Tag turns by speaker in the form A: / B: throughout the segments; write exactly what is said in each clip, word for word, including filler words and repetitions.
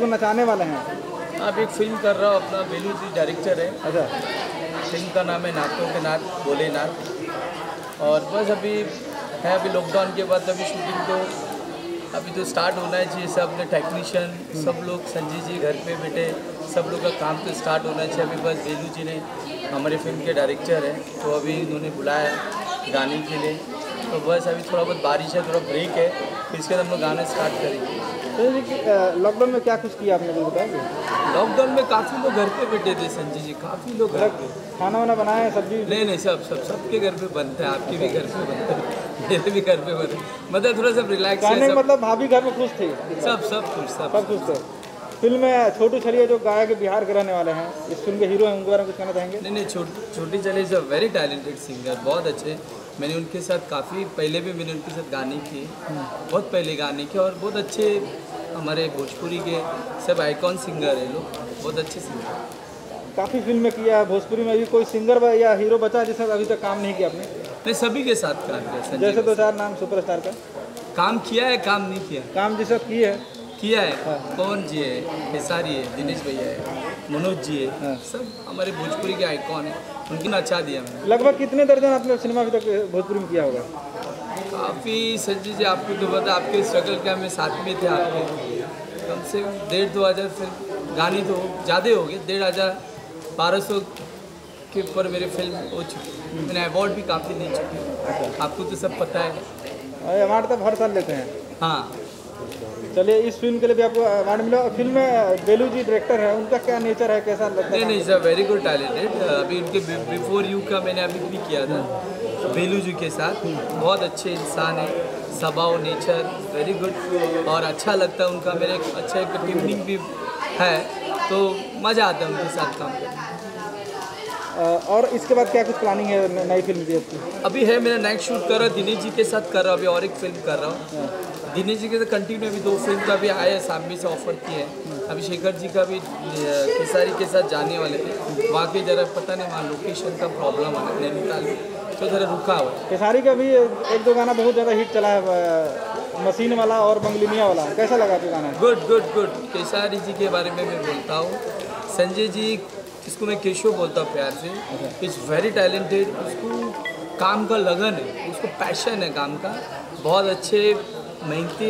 A: बनना चाहने वाले हैं?
B: आप एक फिल्म कर रहा हूँ, अपना बेलू जी डायरेक्टर है।
A: अच्छा।
B: फिल्म का नाम है नाथों के नाथ भोलेनाथ, और बस अभी है, अभी लॉकडाउन के बाद अभी शूटिंग तो अभी तो स्टार्ट होना है चाहिए। सब अपने टेक्नीशियन सब लोग, संजय जी घर पे बैठे, सब लोग का काम तो स्टार्ट होना चाहिए। अभी बस बेलू जी ने, हमारे फिल्म के डायरेक्टर हैं, तो अभी उन्होंने बुलाया गाने के लिए, तो बस अभी थोड़ा बहुत बारिश है, थोड़ा ब्रेक है, फिर इसके बाद हम लोग गाना स्टार्ट करेंगे।
A: तो लॉकडाउन में क्या कुछ किया आपने, बताएंगे?
B: लॉकडाउन में काफ़ी लोग घर पे बैठे थे संजय जी, काफ़ी लोग घर पे।
A: खाना वाना बनाए, सब्जी?
B: नहीं नहीं, सब सब सबके घर पे बनता है, आपके भी घर पे बनता है, मेरे भी घर पे बनता है, मतलब थोड़ा सा रिलैक्स है सब।
A: मतलब भाभी घर में खुश थी?
B: सब सब खुश, सब
A: सब खुश थे। फिल्म में छोटू छलिया जो गायक के बिहार के रहने वाले हैं, इस फिल्म के हीरो हैं, उनके बारे में कुछ कहना चाहेंगे? नहीं
B: नहीं, छोटी छलिया is a very talented singer, बहुत अच्छे। मैंने उनके साथ काफ़ी पहले भी मैंने उनके साथ गाने किए, बहुत पहले गाने किए, और बहुत अच्छे हमारे भोजपुरी के सब आइकॉन सिंगर है लोग, बहुत अच्छे सिंगर।
A: काफ़ी फिल्में किया है भोजपुरी में, अभी कोई सिंगर या हीरो बचा जिससे अभी तक काम नहीं किया आपने?
B: नहीं, सभी के साथ काम किया।
A: जैसे दो चार नाम सुपरस्टार का
B: काम किया है, काम नहीं किया?
A: काम जिसे किए है
B: किया है। हाँ। कौन जी है? खेसारी है, दिनेश भैया है, मनोज जी है। हाँ। सब हमारे भोजपुरी के आइकॉन है, उनकी नचा दिया मैंने।
A: लगभग कितने दर्जन आपने सिनेमा अभी तक भोजपुरी में किया होगा?
B: काफ़ी संजय जी, आपको तो पता, आपके स्ट्रगल क्या में साथ में थे आपके, कम से कम डेढ़ दो हज़ार फिल्म गाने तो ज़्यादा हो गए, डेढ़ हज़ार बारह सौ के ऊपर मेरे फिल्म हो चुकी। मैंने अवार्ड भी काफ़ी ले चुकी, आपको तो सब पता है।
A: अवार्ड तो हर साल लेते हैं।
B: हाँ।
A: चलिए, इस फिल्म के लिए भी आपको अवार्ड मिला। फिल्म में बेलू जी डायरेक्टर है, उनका क्या नेचर है, कैसा लगता है?
B: नहीं नहीं सर, वेरी गुड टैलेंटेड। अभी उनके बिफोर यू का मैंने अभी भी किया था बेलू जी के साथ, बहुत अच्छे इंसान है, स्वभाव नेचर वेरी गुड, और अच्छा लगता है उनका, मेरे अच्छा एक ट्यूनिंग भी है, तो मज़ा आता है उनके साथ काम करने।
A: और इसके बाद क्या कुछ प्लानिंग है नई फिल्म की आपकी?
B: अभी है, मेरा नेक्स्ट शूट कर रहा हूँ, दिनेश जी के साथ कर रहा हूँ, अभी और एक फिल्म कर रहा हूँ दिनेश जी के साथ कंटिन्यू। अभी दो फिल्म का भी आया, सामने से ऑफर किए हैं। अभी शेखर जी का भी खेसारी के साथ जाने वाले थे, वहाँ के जरा पता नहीं, वहाँ लोकेशन का प्रॉब्लम है नैनीताल में, तो जरा रुका हुआ है।
A: खेसारी का भी एक दो गाना बहुत ज़्यादा हिट चला है, मशीन वाला और बंगलिनिया वाला, कैसा लगा आपको गाना?
B: Good good good. Khesari ji के बारे में मैं बोलता हूँ, संजय जी, इसको मैं केशव बोलता हूँ प्यार से, इज़ वेरी टैलेंटेड, उसको काम का लगन है, उसको पैशन है काम का, बहुत अच्छे मेहनती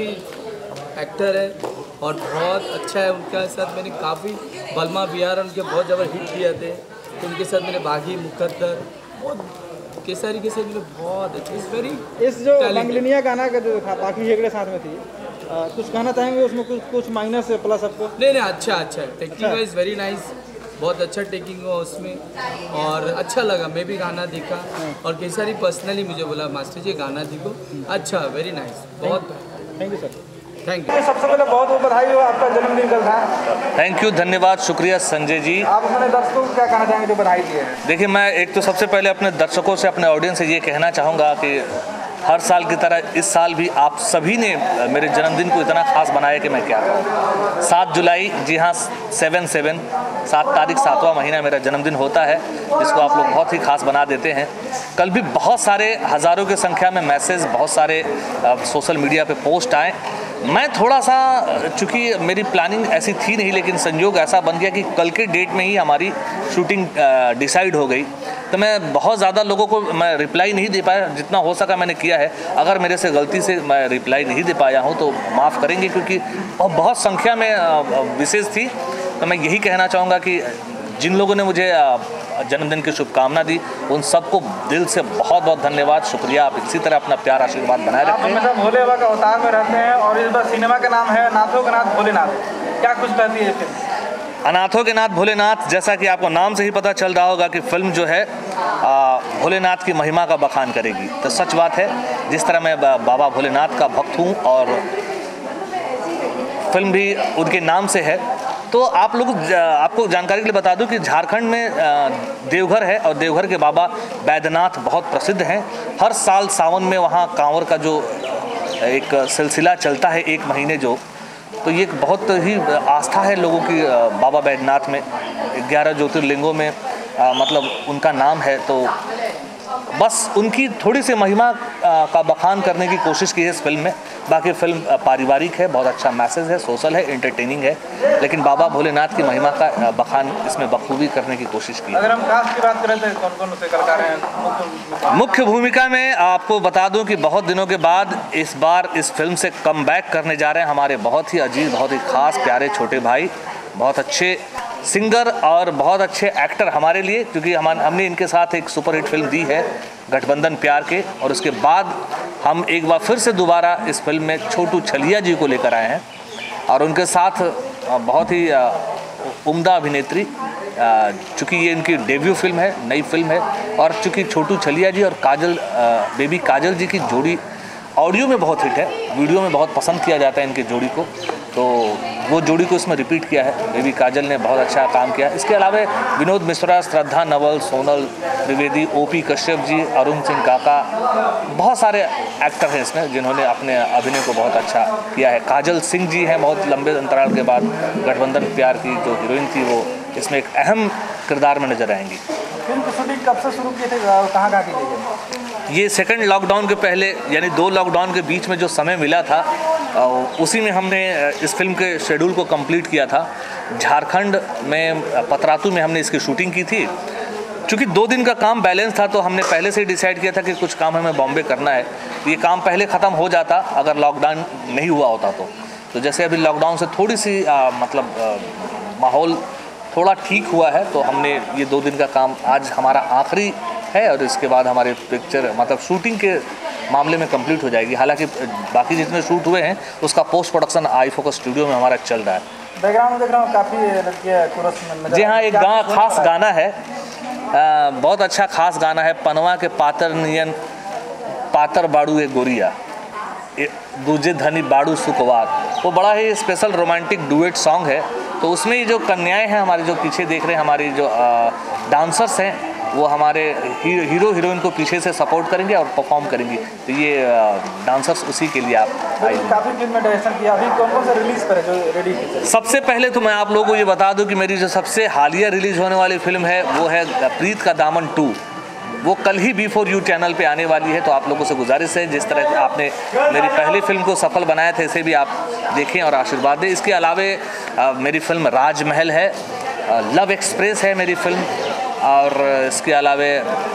B: एक्टर है, और बहुत अच्छा है। उनके साथ मैंने काफ़ी बलमा बिहार उनके बहुत ज़्यादा हिट दिए थे, तो उनके साथ मैंने बागी मुकद्दर, बहुत केसारी के साथ मैंने बहुत अच्छे, इस वेरी
A: इस जो बंगलिनिया गाना का जो था, बाकी हेगड़े साथ में थी, आ, कुछ कहना चाहेंगे उसमें? कुछ कुछ माइनस है प्लस आपको? नहीं
B: नहीं, अच्छा अच्छा टेकिंग वाइज वेरी नाइस, बहुत अच्छा टेकिंग हुआ उसमें, और अच्छा लगा। मैं भी गाना देखा, और केसारी पर्सनली मुझे बोला मास्टर जी गाना देखो, अच्छा, वेरी नाइस, बहुत।
A: Thank you sir.
B: Thank you.
A: सबसे पहले बहुत बहुत बधाई हो, आपका जन्मदिन कल था।
C: थैंक यू, धन्यवाद, शुक्रिया संजय जी।
A: आप अपने दर्शकों को क्या कहना चाहेंगे जो बधाई दिए हैं?
C: देखिए, मैं एक तो सबसे पहले अपने दर्शकों से, अपने ऑडियंस से ये कहना चाहूँगा कि हर साल की तरह इस साल भी आप सभी ने मेरे जन्मदिन को इतना खास बनाया कि मैं क्या कहूँ। सात जुलाई, जी हाँ, सेवन सेवन सात तारीख, सातवां महीना मेरा जन्मदिन होता है, जिसको आप लोग बहुत ही खास बना देते हैं। कल भी बहुत सारे हज़ारों की संख्या में मैसेज, बहुत सारे सोशल मीडिया पे पोस्ट आए। मैं थोड़ा सा, चूँकि मेरी प्लानिंग ऐसी थी नहीं, लेकिन संयोग ऐसा बन गया कि कल के डेट में ही हमारी शूटिंग डिसाइड हो गई, तो मैं बहुत ज़्यादा लोगों को मैं रिप्लाई नहीं दे पाया। जितना हो सका मैंने किया है। अगर मेरे से गलती से मैं रिप्लाई नहीं दे पाया हूँ तो माफ़ करेंगे, क्योंकि बहुत संख्या में विशेष थी। तो मैं यही कहना चाहूँगा कि जिन लोगों ने मुझे जन्मदिन की शुभकामना दी, उन सबको दिल से बहुत बहुत धन्यवाद, शुक्रिया। आप इसी तरह अपना प्यार आशीर्वाद बनाए रखें।
A: आप हमेशा भोले बाबा का अवतार में रहते हैं, और इस बार सिनेमा का नाम है नाथों के नाथ भोलेनाथ, क्या कुछ कहती है फिल्म?
C: अनाथों के नाथ भोलेनाथ, जैसा कि आपको नाम से ही पता चल रहा होगा कि फिल्म जो है भोलेनाथ की महिमा का बखान करेगी। तो सच बात है, जिस तरह मैं बाबा भोलेनाथ का भक्त हूँ और फिल्म भी उनके नाम से है, तो आप लोग, आपको जानकारी के लिए बता दूं कि झारखंड में देवघर है, और देवघर के बाबा बैद्यनाथ बहुत प्रसिद्ध हैं। हर साल सावन में वहाँ कांवर का जो एक सिलसिला चलता है एक महीने जो, तो ये एक बहुत ही आस्था है लोगों की बाबा बैद्यनाथ में। ग्यारह ज्योतिर्लिंगों में आ, मतलब उनका नाम है, तो बस उनकी थोड़ी सी महिमा आ, का बखान करने की कोशिश की है इस फिल्म में। बाकी फिल्म पारिवारिक है, बहुत अच्छा मैसेज है, सोशल है, एंटरटेनिंग है, लेकिन बाबा भोलेनाथ की महिमा का बखान इसमें बखूबी करने की कोशिश की है।
A: अगर हम कास्ट की बात करें तो कौन कौन से कलाकार हैं मुख्य
C: मुख्य भूमिका में? आपको बता दूं कि बहुत दिनों के बाद इस बार इस फिल्म से कम बैक करने जा रहे हैं हमारे बहुत ही अजीज, बहुत ही खास प्यारे छोटे भाई, बहुत अच्छे सिंगर और बहुत अच्छे एक्टर हमारे लिए, क्योंकि हम हमने इनके साथ एक सुपरहिट फिल्म दी है गठबंधन प्यार के, और उसके बाद हम एक बार फिर से दोबारा इस फिल्म में छोटू छलिया जी को लेकर आए हैं और उनके साथ बहुत ही उम्दा अभिनेत्री, चूँकि ये इनकी डेब्यू फिल्म है, नई फिल्म है, और चूँकि छोटू छलिया जी और काजल बेबी काजल जी की जोड़ी ऑडियो में बहुत हिट है, वीडियो में बहुत पसंद किया जाता है इनकी जोड़ी को, तो वो जोड़ी को इसमें रिपीट किया है। बेबी काजल ने बहुत अच्छा काम किया। इसके अलावा विनोद मिश्रा, श्रद्धा नवल, सोनल त्रिवेदी, ओपी कश्यप जी, अरुण सिंह काका, बहुत सारे एक्टर हैं इसमें जिन्होंने अपने अभिनय को बहुत अच्छा किया है। काजल सिंह जी हैं, बहुत लंबे अंतराल के बाद गठबंधन प्यार की जो हीरोइन थी वो इसमें एक अहम किरदार में नजर आएंगी।
A: फिल्म की शूटिंग कब से शुरू किए थे, कहाँ कहाँ की गई?
C: ये सेकंड लॉकडाउन के पहले, यानी दो लॉकडाउन के बीच में जो समय मिला था उसी में हमने इस फिल्म के शेड्यूल को कंप्लीट किया था। झारखंड में पतरातू में हमने इसकी शूटिंग की थी। चूँकि दो दिन का काम बैलेंस था तो हमने पहले से ही डिसाइड किया था कि कुछ काम हमें बॉम्बे करना है, ये काम पहले ख़त्म हो जाता अगर लॉकडाउन नहीं हुआ होता तो तो जैसे अभी लॉकडाउन से थोड़ी सी आ, मतलब आ, माहौल थोड़ा ठीक हुआ है तो हमने ये दो दिन का काम, आज हमारा आखिरी है और इसके बाद हमारे पिक्चर मतलब शूटिंग के मामले में कंप्लीट हो जाएगी। हालांकि बाकी जितने शूट हुए हैं उसका post production I Focus studio में हमारा चल रहा है।
A: बैकग्राउंड देख रहा हूँ काफ़ी लड़कियाँ कोरस में। जी
C: हाँ, एक गाना खास गाना है, आ, बहुत अच्छा खास गाना है, पनवा के पातर नियन पातर बाड़ू ए गोरिया दूजे धनी बाड़ू सुकवार। वो बड़ा ही स्पेशल रोमांटिक डुएट सॉन्ग है। तो उसमें ये जो कन्याएं हैं हमारे जो पीछे देख रहे हैं, हमारी जो डांसर्स हैं वो हमारे हीरो हीरोइन को पीछे से सपोर्ट करेंगे और परफॉर्म करेंगी। तो ये डांसर्स उसी के लिए आप आइए।
A: काफ़ी फिल्म में डायरेक्शन किया, अभी कौन कौन सा रिलीज पर है जो रेडी है?
C: सबसे पहले तो मैं आप लोगों को ये बता दूं कि मेरी जो सबसे हालिया रिलीज होने वाली फिल्म है वो है प्रीत का दामन टू। वो कल ही बी फोर यू चैनल पे आने वाली है। तो आप लोगों से गुजारिश है, जिस तरह आपने मेरी पहली फिल्म को सफल बनाया था इसे भी आप देखें और आशीर्वाद दें। इसके अलावा मेरी फिल्म राजमहल है, लव एक्सप्रेस है मेरी फिल्म, और इसके अलावा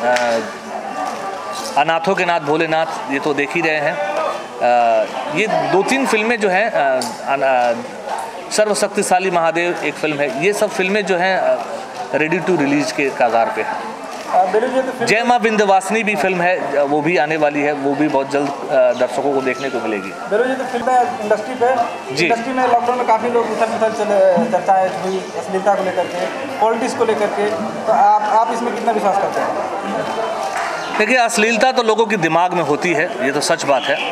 C: अनाथों के नाथ भोलेनाथ, ये तो देख ही रहे हैं। ये दो तीन फिल्में जो हैं, सर्वशक्तिशाली महादेव एक फिल्म है, ये सब फिल्में जो हैं रेडी टू रिलीज के कगार पे हैं। जय माँ विंध्यवासिनी भी फिल्म है, वो भी आने वाली है, वो भी बहुत जल्द दर्शकों को देखने को मिलेगी।
A: बेरू जी, तो फिल्म इंडस्ट्री पे
C: जी
A: इंडस्ट्री में लॉकडाउन में काफ़ी लोग उथल पुथल चले चर्चाएं हुई अश्लीलता को लेकर के, पॉलिटिक्स को लेकर के, तो आप आप इसमें कितना विश्वास करते हैं?
C: देखिए, अश्लीलता तो लोगों के दिमाग में होती है, ये तो सच बात है।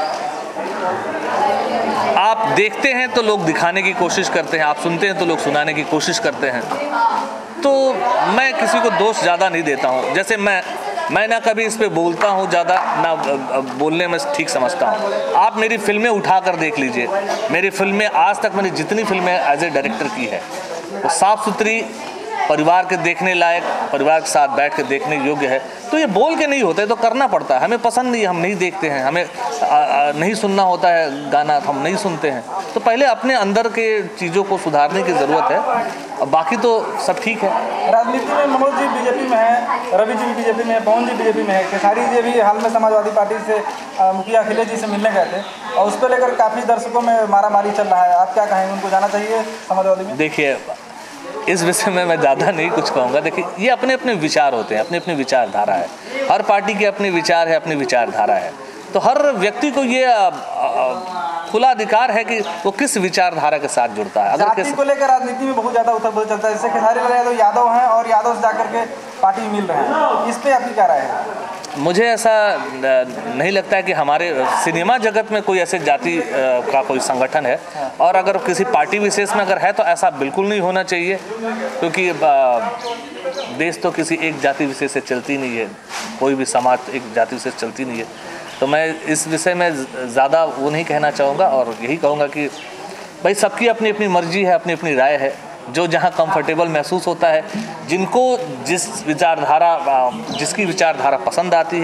C: आप देखते हैं तो लोग दिखाने की कोशिश करते हैं, आप सुनते हैं तो लोग सुनाने की कोशिश करते हैं। तो मैं किसी को दोष ज़्यादा नहीं देता हूँ। जैसे मैं मैं ना कभी इस पे बोलता हूँ ज़्यादा, ना बोलने में ठीक समझता हूँ। आप मेरी फिल्में उठा कर देख लीजिए, मेरी फिल्में आज तक मैंने जितनी फिल्में एज ए डायरेक्टर की है वो साफ़ सुथरी, परिवार के देखने लायक, परिवार के साथ बैठ के देखने योग्य है। तो ये बोल के नहीं होता है, तो करना पड़ता है। हमें पसंद नहीं, हम नहीं देखते हैं, हमें आ, आ, नहीं सुनना होता है गाना, हम नहीं सुनते हैं। तो पहले अपने अंदर के चीज़ों को सुधारने की ज़रूरत है, और बाकी तो सब ठीक है।
A: राजनीति में मनोज जी बीजेपी में है, रवि जी बीजेपी में है, पवन जी बीजेपी में है, खेसारी जी भी हाल में समाजवादी पार्टी से मुखिया अखिलेश जी से मिलने गए थे और उस पर लेकर काफ़ी दर्शकों में मारा मारी चल रहा है। आप क्या कहेंगे, उनको जाना चाहिए समाजवादी में?
C: देखिए, इस विषय में मैं ज़्यादा नहीं कुछ कहूँगा। देखिए, ये अपने अपने विचार होते हैं, अपनी अपनी विचारधारा है, हर पार्टी के अपने विचार है, अपनी विचारधारा है। तो हर व्यक्ति को ये खुला अधिकार है कि वो किस विचारधारा के साथ जुड़ता है। अगर
A: जाति को लेकर राजनीति में बहुत ज़्यादा उथल पुथल चलता है, जैसे खेसारी लाल यादव यादव हैं और यादव से जाकर के पार्टी में मिल रहे हैं, इस पर आपकी क्या राय है?
C: मुझे ऐसा नहीं लगता है कि हमारे सिनेमा जगत में कोई ऐसे जाति का कोई संगठन है, और अगर किसी पार्टी विशेष में अगर है तो ऐसा बिल्कुल नहीं होना चाहिए, क्योंकि देश तो किसी एक जाति विशेष से चलती नहीं है, कोई भी समाज एक जाति विशेष चलती नहीं है। तो मैं इस विषय में ज़्यादा वो नहीं कहना चाहूँगा, और यही कहूँगा कि भाई सबकी अपनी अपनी मर्जी है, अपनी अपनी राय है, जो जहाँ कंफर्टेबल महसूस होता है, जिनको जिस विचारधारा जिसकी विचारधारा पसंद आती है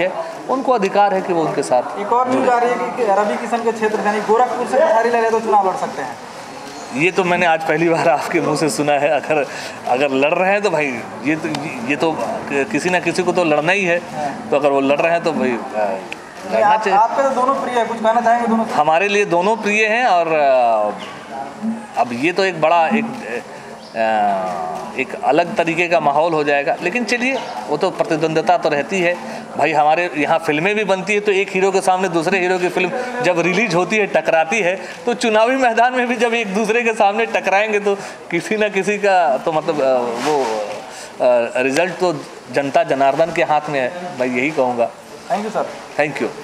C: उनको अधिकार है कि वो उनके साथ।
A: एक और न्यूज आ रही है कि रवि किशन के क्षेत्र यानी गोरखपुर से खेसारी लड़े तो चुनाव लड़ सकते हैं।
C: ये तो मैंने आज पहली बार आपके मुंह से सुना है। अगर अगर लड़ रहे हैं तो भाई ये तो ये तो किसी ना किसी को तो लड़ना ही है, तो अगर वो लड़ रहे हैं तो भाई लड़ना चाहिए।
A: आपके तो दोनों प्रिय है, कुछ कहना चाहेंगे? दोनों
C: हमारे लिए दोनों प्रिय हैं। और अब ये तो एक बड़ा एक एक अलग तरीके का माहौल हो जाएगा, लेकिन चलिए वो तो प्रतिद्वंद्विता तो रहती है भाई। हमारे यहाँ फिल्में भी बनती है, तो एक हीरो के सामने दूसरे हीरो की फिल्म जब रिलीज होती है, टकराती है, तो चुनावी मैदान में भी जब एक दूसरे के सामने टकराएंगे तो किसी ना किसी का तो मतलब वो रिजल्ट तो जनता जनार्दन के हाथ में है, मैं यही कहूँगा।
A: Thank you sir.
C: Thank you.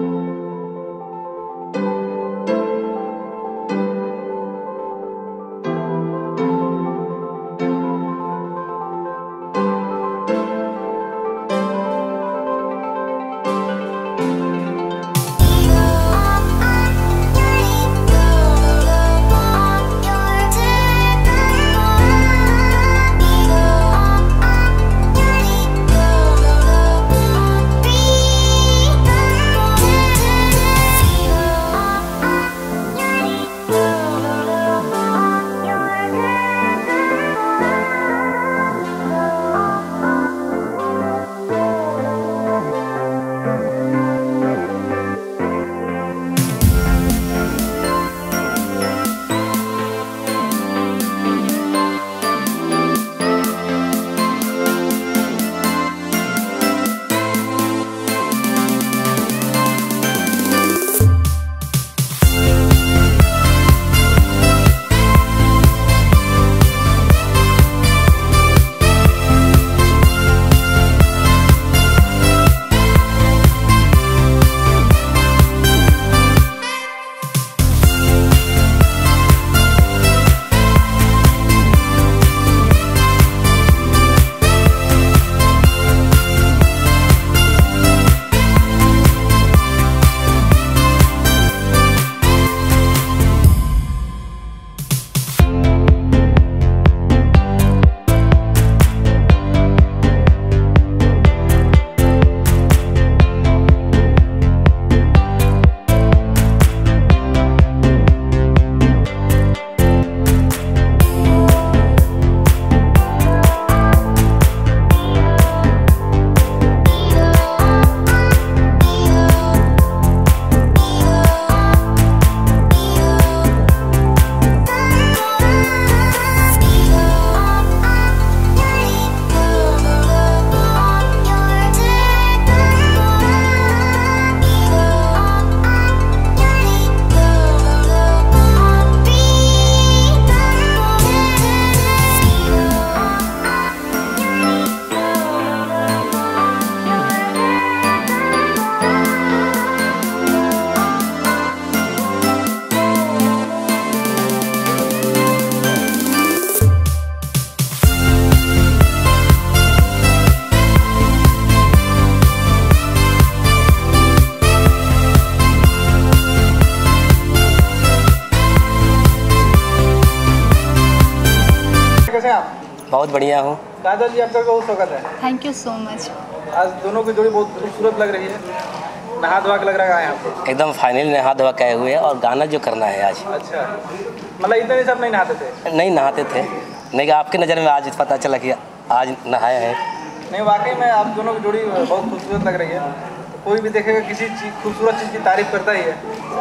D: बहुत बढ़िया हूँ।
A: काजल जी आपका बहुत स्वागत है।
E: Thank you so much.
A: आज दोनों की जोड़ी बहुत खूबसूरत लग रही है, नहा धोवा के लग रहा है आपको?
D: एकदम फाइनल नहा धोवा कहे हुए हैं और गाना जो करना है आज।
A: अच्छा, मतलब इतने दिन से आप नहीं नहाते थे?
D: नहीं नहाते थे, नहीं आपके नज़र में आज पता चला कि आज नहाया है।
A: नहीं वाकई में आप दोनों की जोड़ी बहुत खूबसूरत लग रही है, कोई भी देखेगा किसी चीज खूबसूरत चीज़ की तारीफ करता ही है।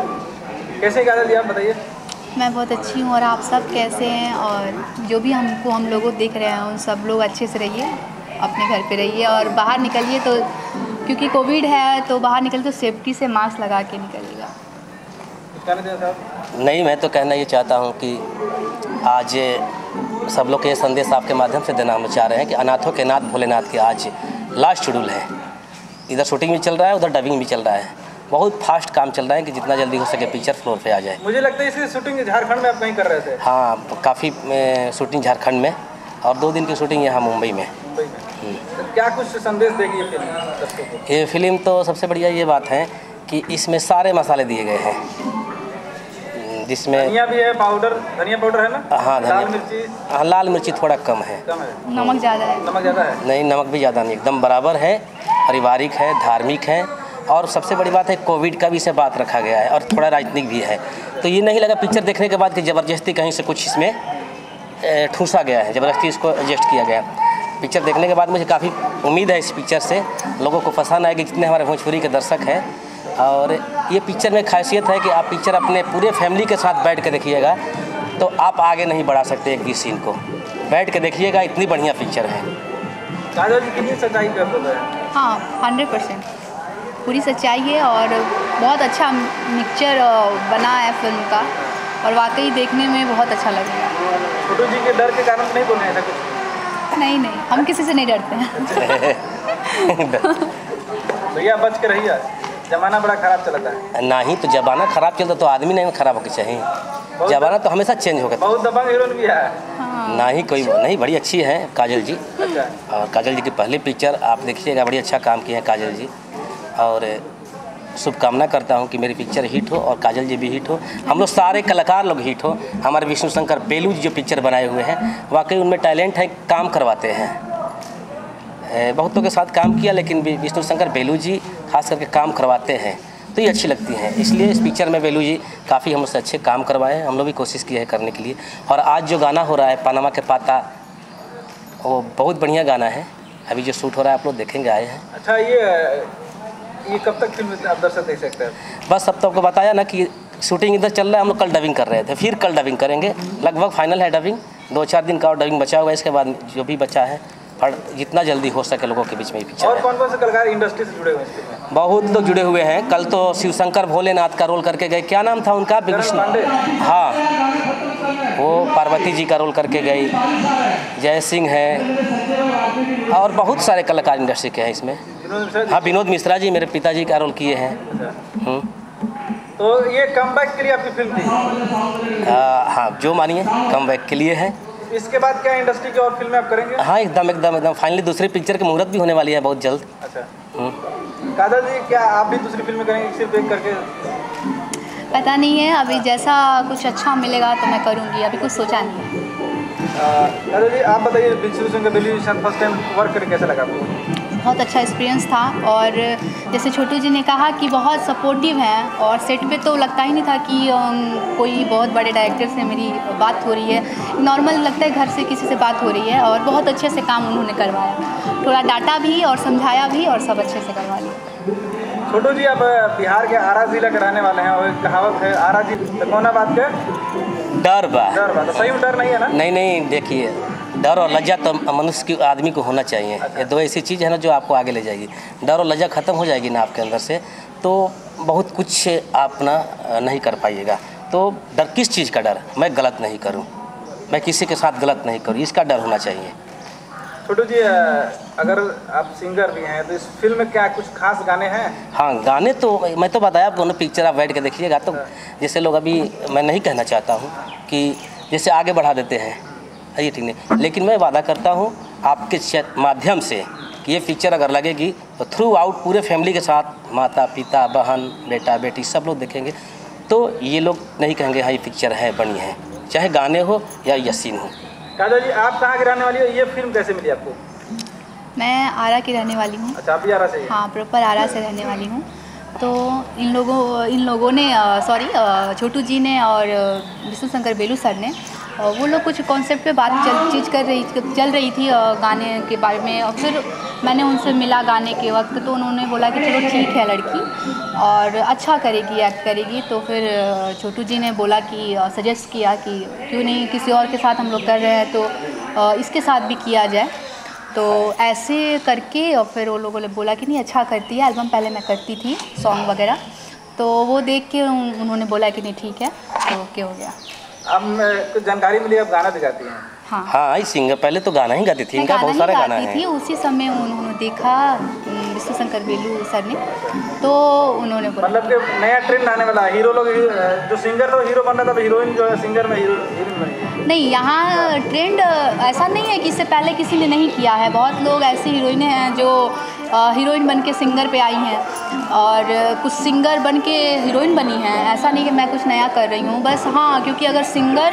A: कैसे काजल जी आप बताइए?
E: मैं बहुत अच्छी हूँ और आप सब कैसे हैं? और जो भी हमको हम लोगों देख रहे हैं उन सब लोग अच्छे से रहिए, अपने घर पे रहिए और बाहर निकलिए तो क्योंकि कोविड है तो बाहर निकल तो सेफ्टी से मास्क लगा के निकलिएगा।
D: नहीं मैं तो कहना ये चाहता हूँ कि आज सब लोग ये संदेश आपके माध्यम से देना हम चाह रहे हैं कि अनाथों के नाथ भोलेनाथ की आज लास्ट शेड्यूल है। इधर शूटिंग भी चल रहा है, उधर डबिंग भी चल रहा है, बहुत फास्ट काम चल रहा है कि जितना जल्दी हो सके पिक्चर फ्लोर पे आ जाए।
A: मुझे लगता है इसकी शूटिंग झारखंड में आप कहीं कर रहे थे?
D: हाँ, काफ़ी शूटिंग झारखंड में और दो दिन की शूटिंग यहाँ मुंबई में।
A: मुंबई में तो क्या कुछ संदेश देगी ये फिल्म?
D: ये फिल्म तो सबसे बढ़िया ये बात है कि इसमें सारे मसाले दिए गए हैं, जिसमें
A: धनिया भी है, पाउडर धनिया पाउडर है ना?
D: हाँ,
A: लाल मिर्ची।
D: हाँ, लाल मिर्ची थोड़ा कम है।
A: कम है,
E: नमक ज़्यादा है।
A: नमक ज़्यादा है?
D: नहीं, नमक भी ज़्यादा नहीं, एकदम बराबर है, पारिवारिक है, धार्मिक है और सबसे बड़ी बात है कोविड का भी इसे बात रखा गया है और थोड़ा राजनीतिक भी है। तो ये नहीं लगा पिक्चर देखने के बाद कि ज़बरदस्ती कहीं से कुछ इसमें ठूसा गया है, ज़बरदस्ती इसको एडजस्ट किया गया। पिक्चर देखने के बाद मुझे काफ़ी उम्मीद है इस पिक्चर से लोगों को पसंद आएगी, जितने हमारे भोजपुरी के दर्शक हैं। और ये पिक्चर में खासियत है कि आप पिक्चर अपने पूरे फैमिली के साथ बैठ के देखिएगा तो आप आगे नहीं बढ़ा सकते एक भी सीन को, बैठ के देखिएगा, इतनी बढ़िया पिक्चर है।
A: काजल जी कितनी सच्चाई कर रहे हैं?
E: हाँ, हंड्रेड परसेंट पूरी सच्चाई है और बहुत अच्छा मिक्सचर बना है फिल्म का और वाकई देखने में बहुत अच्छा लगेगा।
A: छोटू जी के डर के कारण नहीं बोलना ऐसा कुछ?
E: नहीं नहीं, हम किसी से नहीं डरते हैं।
A: भैया बच के रहिए, जमाना बड़ा खराब चलता है।
D: नहीं तो जमाना खराब चलता तो आदमी नहीं खराब होकर चाहिए, जमाना तो हमेशा चेंज होगा।
A: बहुत दबंग हीरोइन भी है।
E: हाँ।
D: नहीं कोई नहीं, बड़ी अच्छी है काजल जी।
A: अच्छा।
D: और काजल जी की पहली पिक्चर आप देखिएगा, बड़ी अच्छा काम किए हैं काजल जी। और शुभकामना करता हूं कि मेरी पिक्चर हिट हो और काजल जी भी हिट हो, हम लोग सारे कलाकार लोग हिट हो। हमारे विष्णु शंकर बेलू जी जो पिक्चर बनाए हुए हैं वाकई उनमें टैलेंट है, काम करवाते हैं। बहुतों के साथ काम किया लेकिन विष्णु शंकर बेलू जी खास करके काम करवाते हैं तो ये अच्छी लगती हैं। इसलिए इस पिक्चर में बेलू जी काफ़ी हमसे अच्छे काम करवाए हैं, हम लोग भी कोशिश किए हैं करने के लिए। और आज जो गाना हो रहा है पनामा के पाता, वो बहुत बढ़िया गाना है, अभी जो शूट हो रहा है आप लोग देखेंगे, आए हैं।
A: अच्छा, ये ये कब तक फिल्म आप दर्शक देख सकते हैं?
D: बस अब तो आपको बताया ना कि शूटिंग इधर चल रहा है, हम लोग कल डबिंग कर रहे थे, फिर कल डबिंग करेंगे, लगभग फाइनल है डबिंग, दो चार दिन का और डबिंग बचा हुआ है, इसके बाद जो भी बचा है और जितना जल्दी हो सके लोगों के बीच में ये पिक्चर
A: और
D: है।
A: कौन कौन से कलाकार इंडस्ट्री से जुड़े हुए हैं?
D: बहुत लोग जुड़े हुए हैं। कल तो शिवशंकर भोलेनाथ का रोल करके गए, क्या नाम था उनका? विष्णु, हाँ, वो पार्वती जी का रोल करके गई। जय सिंह है और बहुत सारे कलाकार इंडस्ट्री के हैं इसमें। हाँ, विनोद मिश्रा जी मेरे पिताजी का रोल किए हैं।
A: तो ये कमबैक के लिए आपकी फिल्म थी?
D: हाँ, जो मानिए कमबैक के लिए है।
A: इसके बाद क्या इंडस्ट्री की और फिल्में आप करेंगे?
D: हाँ, एकदम एकदम एकदम फाइनली दूसरी पिक्चर की मुहूर्त भी होने वाली है बहुत जल्द।
A: अच्छा। काजल जी, क्या आप भी दूसरी फिल्में करेंगे सिर्फ एक करके?
E: पता नहीं है, अभी जैसा कुछ अच्छा मिलेगा तो मैं करूँगी, अभी कुछ सोचा नहीं है।
A: काजल जी आप बताइए, विष्णु शंकर बेलू जी साथ फर्स्ट टाइम वर्क करके कैसा लगा आपको?
E: बहुत अच्छा एक्सपीरियंस था और जैसे छोटू जी ने कहा कि बहुत सपोर्टिव हैं और सेट पे तो लगता ही नहीं था कि कोई बहुत बड़े डायरेक्टर से मेरी बात हो रही है, नॉर्मल लगता है घर से किसी से बात हो रही है और बहुत अच्छे से काम उन्होंने करवाया, थोड़ा डाटा भी और समझाया भी और सब अच्छे से करवा लिया।
A: छोटू जी, आप बिहार के आरा जिला के रहने वाले हैं और एक कहावत है, आरा जी कौना बात के
D: डर बा
A: डर बा, तो सही में डर नहीं है ना?
D: नहीं नहीं, देखिए डर और लज्जा तो मनुष्य की आदमी को होना चाहिए। ये दो ऐसी चीज़ है ना जो आपको आगे ले जाएगी। डर और लज्जा ख़त्म हो जाएगी ना आपके अंदर से तो बहुत कुछ आप ना नहीं कर पाइएगा। तो डर किस चीज़ का डर? मैं गलत नहीं करूं, मैं किसी के साथ गलत नहीं करूं, इसका डर होना चाहिए।
A: छोटू जी, अगर आप सिंगर भी हैं तो इस फिल्म में क्या कुछ खास गाने हैं?
D: हाँ, गाने तो मैं तो बताया आपको ना, पिक्चर आप बैठ के देखिएगा तो जैसे लोग अभी मैं नहीं कहना चाहता हूँ कि जैसे आगे बढ़ा देते हैं, ये ठीक नहीं, लेकिन मैं वादा करता हूँ आपके माध्यम से कि ये पिक्चर अगर लगेगी तो थ्रू आउट पूरे फैमिली के साथ, माता पिता बहन बेटा बेटी सब लोग देखेंगे तो ये लोग नहीं कहेंगे हाँ ये पिक्चर है बनी है, चाहे गाने हो या यसीन हो।
A: काजल जी, आप कहाँ की रहने वाली हो? ये फिल्म कैसे मिली आपको?
E: मैं आरा की रहने वाली हूँ।
A: अच्छा, आप भी आरा से?
E: हाँ, प्रॉपर आरा से रहने वाली हूँ। तो इन लोगों इन लोगों ने सॉरी छोटू जी ने और विष्णु शंकर बेलू सर ने वो लोग कुछ कॉन्सेप्ट पे बात चल चीज़ कर रही चल रही थी गाने के बारे में और फिर मैंने उनसे मिला गाने के वक्त तो उन्होंने बोला कि चलो ठीक है लड़की और अच्छा करेगी, एक्ट करेगी। तो फिर छोटू जी ने बोला कि सजेस्ट किया कि क्यों नहीं किसी और के साथ हम लोग कर रहे हैं तो इसके साथ भी किया जाए। तो ऐसे करके और फिर वो लोगों ने बोला कि नहीं अच्छा करती है, एल्बम पहले मैं करती थी सॉन्ग वगैरह, तो वो देख के उन्होंने बोला कि नहीं ठीक है, तो ओके हो गया।
A: अब कुछ जानकारी मिली, आप गाना भी गाती हैं?
E: हाँ
D: हाँ, आई सिंगर पहले तो गाना ही गाती थी, इनका बहुत सारा गाना है।
E: थी उसी समय उन्होंने देखा विष्णु शंकर बेलू सर ने तो उन्होंने बोला
A: मतलब कि नया ट्रेंड आने वाला है, हीरो लोग जो सिंगर तो हीरो बन रहा था, हीरोइन जो है सिंगर में हीरो हीरोइन बनी।
E: नहीं, यहाँ ट्रेंड ऐसा नहीं है कि इससे पहले किसी ने नहीं किया है, बहुत लोग ऐसी हीरोइनें हैं जो हीरोइन बन के सिंगर पे आई हैं और कुछ सिंगर बन के हीरोइन बनी हैं। ऐसा नहीं कि मैं कुछ नया कर रही हूँ, बस हाँ क्योंकि अगर सिंगर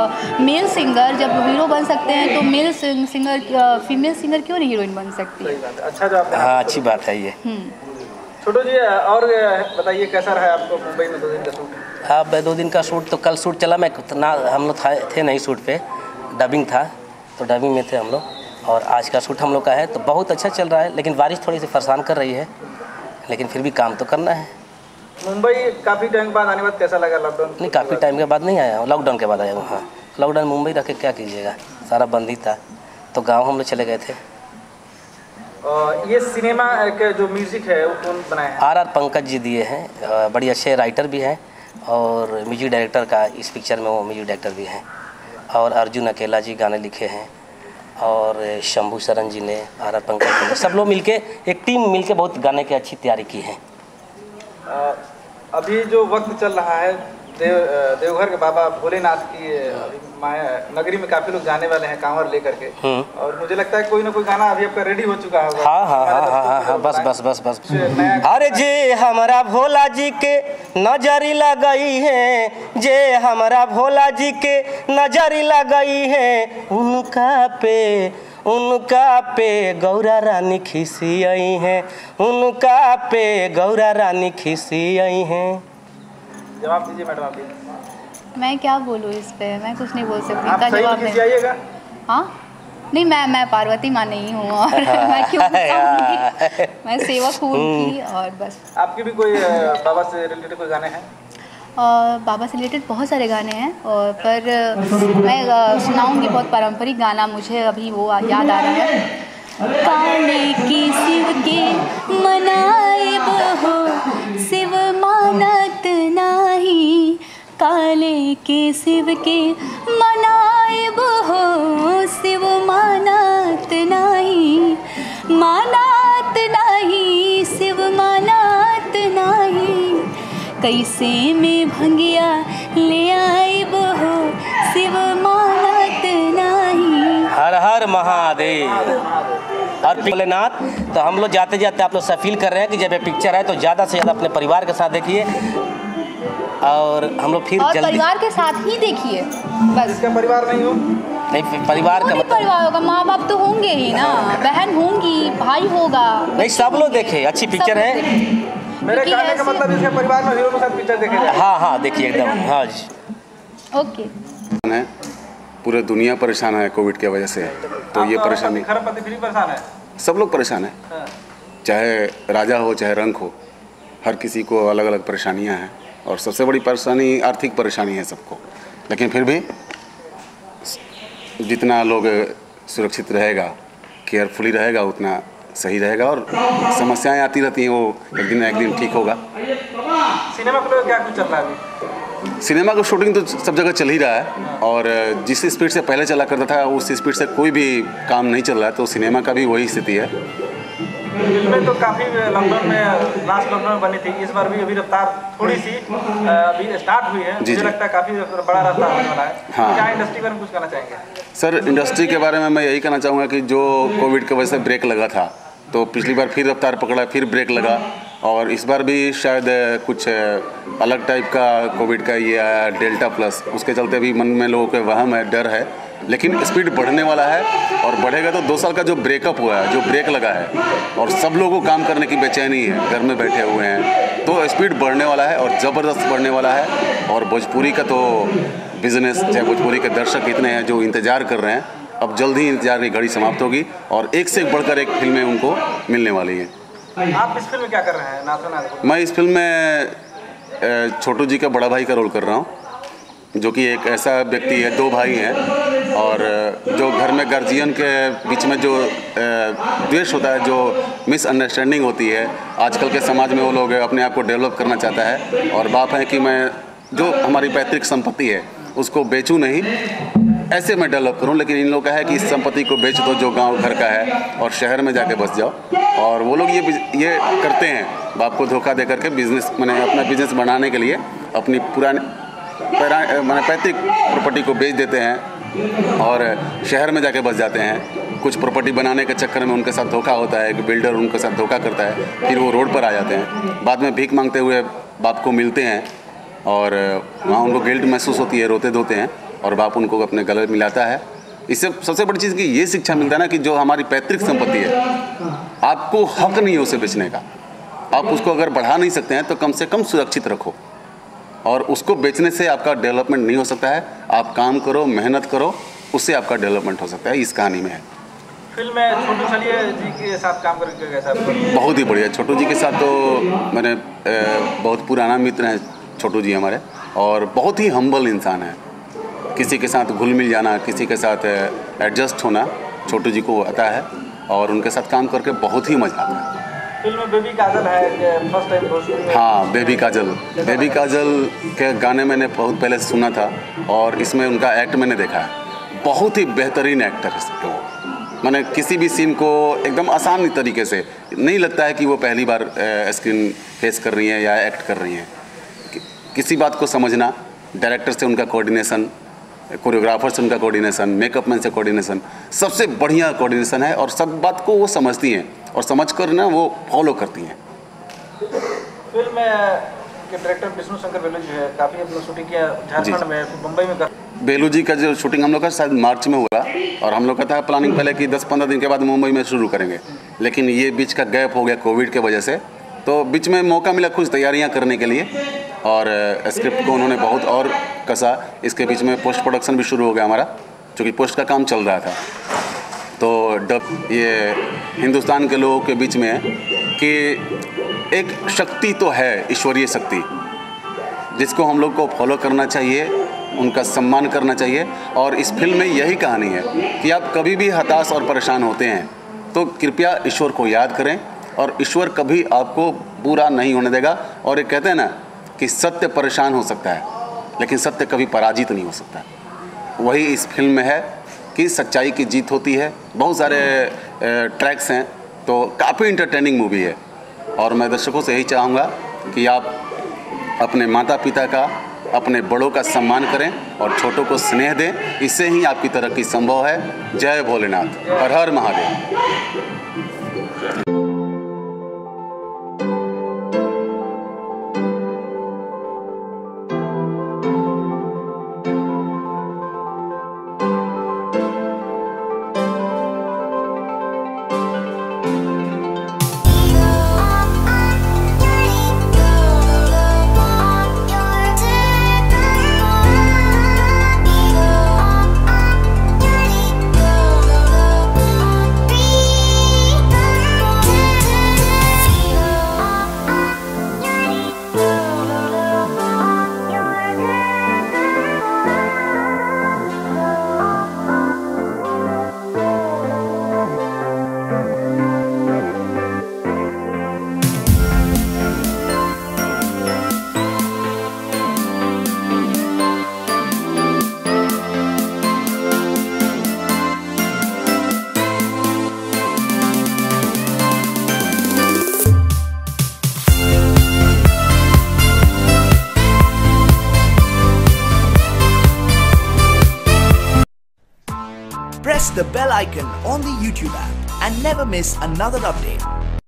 E: मेल सिंगर जब हीरो बन सकते हैं तो मेल सिंगर फीमेल सिंगर क्यों नहीं हीरोइन बन सकती?
A: अच्छा जवाब।
D: हाँ, अच्छी बात है ये।
A: छोटू जी और बताइए कैसा रहा आपको मुंबई में दो दिन का शूट?
D: अब दो दिन का शूट तो कल शूट चला, मैं ना हम लोग थे नहीं शूट पे, डबिंग था तो डबिंग में थे हम लोग, और आज का शूट हम लोग का है तो बहुत अच्छा चल रहा है। लेकिन बारिश थोड़ी सी परेशान कर रही है, लेकिन फिर भी काम तो करना है।
A: मुंबई काफ़ी टाइम के बाद आने के बाद कैसा लगा लॉकडाउन?
D: नहीं, काफ़ी टाइम के बाद नहीं आया हूँ, लॉकडाउन के बाद आया हूँ। हाँ, लॉकडाउन मुंबई रख के क्या कीजिएगा, सारा बंद ही था, तो गाँव हम लोग चले गए थे।
A: और ये सिनेमा के जो म्यूज़िक है वो कौन बनाया है?
D: आर आर पंकज जी दिए हैं, बड़ी अच्छे राइटर भी हैं और म्यूजिक डायरेक्टर का इस पिक्चर में वो म्यूजिक डायरेक्टर भी हैं, और अर्जुन अकेला जी गाने लिखे हैं, और शंभू शरण जी ने, आर आर पंकज जी ने, सब लोग मिलके एक टीम मिलके बहुत गाने की अच्छी तैयारी की है।
A: अभी जो वक्त चल रहा है देव देवघर के बाबा भोलेनाथ की माया नगरी में काफ़ी लोग जाने वाले हैं कांवर लेकर के, और मुझे लगता है कोई ना कोई गाना अभी आपका रेडी हो चुका होगा।
D: हाँ हाँ हाँ हाँ हाँ हाँ बस बस बस बस अरे जे हमारा भोला जी के नजरी लगाई है, जे हमारा भोला जी के नजरी लगाई है, उनका पे उनका पे गौरा रानी खिसी आई हैं, उनका पे गौरा रानी खिसी आई हैं।
A: जवाब दीजिए मैडम आप।
E: मैं क्या बोलूँ इस पे, मैं कुछ नहीं बोल सकती।
A: आप सही
E: जवाब
A: में आइएगा?
E: हाँ नहीं, मैं मैं पार्वती माँ नहीं हूँ और मैं क्यों बताऊँगी, मैं सेवक हूँ उनकी, और बस।
A: आपके भी कोई बाबा से रिलेटेड कोई गाने हैं?
E: और बाबा से रिलेटेड बहुत सारे गाने हैं, और पर मैं सुनाऊंगी बहुत पारंपरिक गाना, मुझे अभी वो याद आ रहा है। काले की शिव के मनाए बहो, शिव मानत नाही, काले के शिव के मनाए बहो, शिव मानत नाही, मानत नाही, शिव मानत नाही, कैसे में भंगिया ले आई बहो, शिव मानत नहीं।
D: हर हर महादेव। और भोलेनाथ, तो हम लोग जाते जाते आप लोग से फील कर रहे हैं कि जब ये पिक्चर है तो ज़्यादा से ज़्यादा अपने परिवार के साथ देखिए, और हम लोग फिर
E: और
D: जल्दी
E: परिवार के साथ ही देखिए बस।
A: इसका परिवार नहीं हो?
D: नहीं, परिवार का मतलब
E: परिवार होगा, माँ बाप तो होंगे ही ना, बहन होंगी, भाई होगा,
D: नहीं, सब लोग देखे, अच्छी पिक्चर है।
A: मेरे कहने का मतलब इसके परिवार में हीरो के साथ पिक्चर देखे जाए।
D: हाँ हाँ देखिए एकदम। हाँ जी
E: ओके।
F: पूरे दुनिया परेशान है कोविड की वजह से, तो ये परेशानी
A: खरबपति फ्री परेशान है,
F: सब लोग परेशान है, चाहे राजा हो चाहे रंक हो, हर किसी को अलग अलग परेशानियां हैं, और सबसे बड़ी परेशानी आर्थिक परेशानी है सबको। लेकिन फिर भी जितना लोग सुरक्षित रहेगा, केयरफुली रहेगा, उतना सही रहेगा, और समस्याएं आती रहती हैं, वो एक दिन एक दिन ठीक होगा।
A: सिनेमा को क्या कुछ चल रहा है अभी?
F: सिनेमा का शूटिंग तो सब जगह चल ही रहा है, और जिस स्पीड से पहले चला करता था उस स्पीड से कोई भी काम नहीं चल रहा है, तो सिनेमा का भी वही स्थिति है।
A: फिल्में तो काफ़ी लॉकडाउन में, लास्ट लॉकडाउन में बनी थी, इस बार भी अभी रफ्तार थोड़ी सी अभी स्टार्ट हुई है, मुझे लगता है काफ़ी बड़ा रफ्तार होने वाला है।
F: हाँ।
A: क्या इंडस्ट्री के बारे में कुछ कहना चाहेंगे?
F: सर, इंडस्ट्री के बारे में मैं यही कहना चाहूँगा कि जो कोविड की वजह से ब्रेक लगा था, तो पिछली बार फिर रफ्तार पकड़ा, फिर ब्रेक लगा, और इस बार भी शायद कुछ अलग टाइप का कोविड का ये आया, डेल्टा प्लस, उसके चलते भी मन में लोगों के वहम है, डर है, लेकिन स्पीड बढ़ने वाला है, और बढ़ेगा तो दो साल का जो ब्रेकअप हुआ है, जो ब्रेक लगा है, और सब लोगों को काम करने की बेचैनी है, घर में बैठे हुए हैं, तो स्पीड बढ़ने वाला है और ज़बरदस्त बढ़ने वाला है। और भोजपुरी का तो बिजनेस, चाहे भोजपुरी के दर्शक इतने हैं जो इंतज़ार कर रहे हैं, अब जल्द ही इंतजार की घड़ी समाप्त होगी, और एक से बढ़कर एक फिल्में उनको मिलने वाली हैं।
A: आप इस फिल्म में क्या कर रहे हैं? नाथो नाथ।
F: मैं इस फिल्म में छोटू जी का बड़ा भाई का रोल कर रहा हूँ, जो कि एक ऐसा व्यक्ति है, दो भाई हैं, और जो घर में गार्जियन के बीच में जो द्वेष होता है, जो मिसअंडरस्टैंडिंग होती है, आजकल के समाज में वो लोग अपने आप को डेवलप करना चाहता है, और बाप है कि मैं जो हमारी पैतृक संपत्ति है उसको बेचूं नहीं, ऐसे मैं डेवलप करूं, लेकिन इन लोगों का है कि इस संपत्ति को बेच दो जो गांव घर का है, और शहर में जाके बस जाओ, और वो लोग ये ये करते हैं, बाप को धोखा दे करके बिजनेस, मैंने अपना बिजनेस बढ़ाने के लिए अपनी पुराने मैंने पैतृक प्रॉपर्टी को बेच देते हैं और शहर में जाके बस जाते हैं। कुछ प्रॉपर्टी बनाने के चक्कर में उनके साथ धोखा होता है, कि बिल्डर उनके साथ धोखा करता है, फिर वो रोड पर आ जाते हैं, बाद में भीख मांगते हुए बाप को मिलते हैं, और वहाँ उनको गिल्ट महसूस होती है, रोते धोते हैं, और बाप उनको अपने गले मिलाता है। इससे सबसे बड़ी चीज़ की ये शिक्षा मिलता है ना, कि जो हमारी पैतृक संपत्ति है, आपको हक नहीं है उसे बेचने का, आप उसको अगर बढ़ा नहीं सकते हैं तो कम से कम सुरक्षित रखो, और उसको बेचने से आपका डेवलपमेंट नहीं हो सकता है। आप काम करो, मेहनत करो, उससे आपका डेवलपमेंट हो सकता है। इस कहानी में है।
A: फिल्म में छोटू छलिया जी के साथ काम करके कैसा?
F: बहुत ही बढ़िया। छोटू जी के साथ तो मैंने बहुत पुराना मित्र हैं छोटू जी हमारे, और बहुत ही हम्बल इंसान है। किसी के साथ घुल मिल जाना, किसी के साथ एडजस्ट होना छोटू जी को आता है, और उनके साथ काम करके बहुत ही मज़ा आता है।
A: फिल्म में बेबी काजल है, फर्स्ट टाइम भोजपुरी में।
F: हाँ, बेबी काजल बेबी काजल के गाने मैंने बहुत पहले सुना था, और इसमें उनका एक्ट मैंने देखा है। बहुत ही बेहतरीन एक्टर है वो। मैंने किसी भी सीन को एकदम आसान तरीके से, नहीं लगता है कि वो पहली बार स्क्रीन फेस कर रही हैं या एक्ट कर रही हैं। कि, किसी बात को समझना, डायरेक्टर से उनका कोऑर्डिनेशन, कोरियोग्राफर से उनका कोऑर्डिनेशन, मेकअप मैन से कोऑर्डिनेशन, सबसे बढ़िया कोऑर्डिनेशन है, और सब बात को वो समझती हैं, और समझकर ना वो फॉलो करती हैं।
A: फिल्म में के डायरेक्टर विष्णु शंकर बेलू जी है, काफ़ी अपना शूटिंग किया झारखंड में, मुंबई में कर।
F: बेलू जी का जो शूटिंग हम लोग का शायद मार्च में हुआ, और हम लोग का था प्लानिंग पहले कि दस पंद्रह दिन के बाद मुंबई में शुरू करेंगे, लेकिन ये बीच का गैप हो गया कोविड के वजह से। तो बीच में मौका मिला कुछ तैयारियां करने के लिए, और स्क्रिप्ट को उन्होंने बहुत और कसा। इसके बीच में पोस्ट प्रोडक्शन भी शुरू हो गया हमारा, क्योंकि पोस्ट का काम चल रहा था। तो डब ये हिंदुस्तान के लोगों के बीच में है कि एक शक्ति तो है, ईश्वरीय शक्ति, जिसको हम लोग को फॉलो करना चाहिए, उनका सम्मान करना चाहिए। और इस फिल्म में यही कहानी है कि आप कभी भी हताश और परेशान होते हैं तो कृपया ईश्वर को याद करें, और ईश्वर कभी आपको बुरा नहीं होने देगा। और ये कहते हैं ना कि सत्य परेशान हो सकता है, लेकिन सत्य कभी पराजित नहीं हो सकता। वही इस फिल्म में है कि सच्चाई की जीत होती है। बहुत सारे ट्रैक्स हैं, तो काफ़ी इंटरटेनिंग मूवी है, और मैं दर्शकों से यही चाहूँगा कि आप अपने माता पिता का, अपने बड़ों का सम्मान करें, और छोटों को स्नेह दें। इससे ही आपकी तरक्की संभव है। जय भोलेनाथ, हर हर Mahadev.
G: Press the bell icon on the YouTube app and never miss another update.